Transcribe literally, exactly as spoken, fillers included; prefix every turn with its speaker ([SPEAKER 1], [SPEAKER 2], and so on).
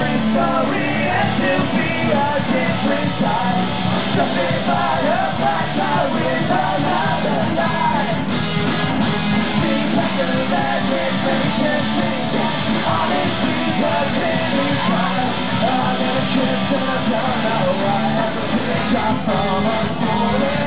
[SPEAKER 1] different story and to be a different time. Something by a black cloud with another life. Seems like a bad relationship. Honestly, you're really fine. I'm in a trip and I don't know why. I have a big drop from a bullet.